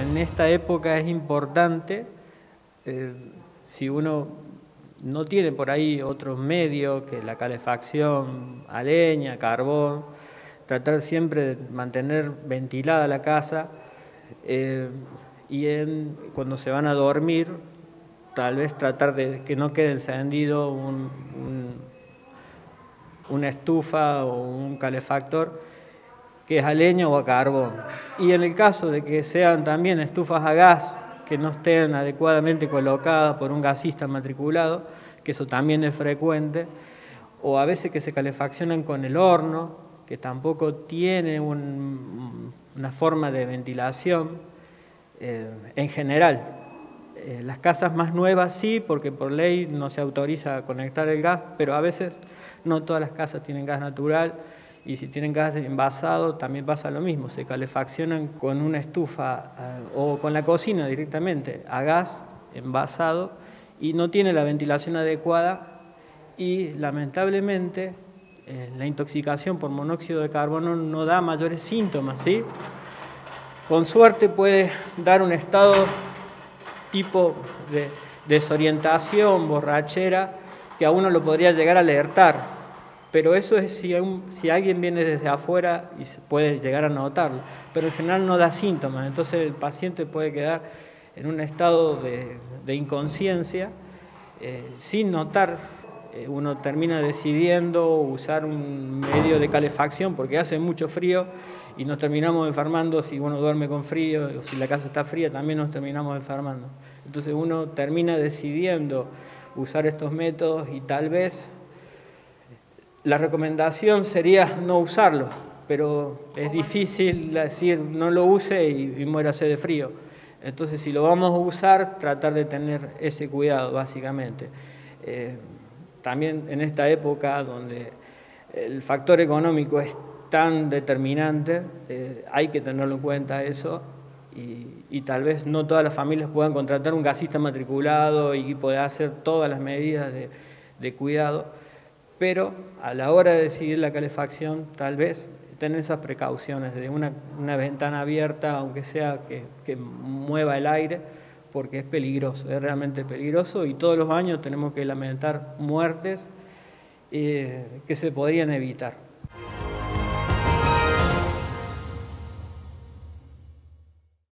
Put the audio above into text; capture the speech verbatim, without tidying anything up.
en esta época es importante, eh, si uno no tiene por ahí otros medios que la calefacción a leña, carbón, tratar siempre de mantener ventilada la casa eh, y en, cuando se van a dormir, tal vez tratar de que no quede encendido un, un, una estufa o un calefactor que es a leña o a carbón. Y en el caso de que sean también estufas a gas que no estén adecuadamente colocadas por un gasista matriculado, que eso también es frecuente, o a veces que se calefaccionan con el horno, que tampoco tiene un, una forma de ventilación eh, en general. Eh, las casas más nuevas sí, porque por ley no se autoriza a conectar el gas, pero a veces no todas las casas tienen gas natural, y si tienen gas envasado también pasa lo mismo, se calefaccionan con una estufa eh, o con la cocina directamente a gas envasado y no tiene la ventilación adecuada y lamentablemente eh, la intoxicación por monóxido de carbono no da mayores síntomas, ¿sí? Con suerte puede dar un estado tipo de desorientación, borrachera, que a uno lo podría llegar a alertar. Pero eso es si, un, si alguien viene desde afuera y se puede llegar a notarlo. Pero en general no da síntomas, entonces el paciente puede quedar en un estado de, de inconsciencia eh, sin notar. Eh, uno termina decidiendo usar un medio de calefacción porque hace mucho frío y nos terminamos enfermando. Si uno duerme con frío o si la casa está fría también nos terminamos enfermando. Entonces uno termina decidiendo usar estos métodos y tal vez la recomendación sería no usarlos, pero es difícil decir no lo use y, y muérase de frío. Entonces, si lo vamos a usar, tratar de tener ese cuidado, básicamente. Eh, también en esta época donde el factor económico es tan determinante, eh, hay que tenerlo en cuenta eso y, y tal vez no todas las familias puedan contratar un gasista matriculado y poder hacer todas las medidas de, de cuidado. Pero a la hora de decidir la calefacción, tal vez tener esas precauciones de una, una ventana abierta, aunque sea que, que mueva el aire, porque es peligroso, es realmente peligroso y todos los años tenemos que lamentar muertes eh, que se podrían evitar.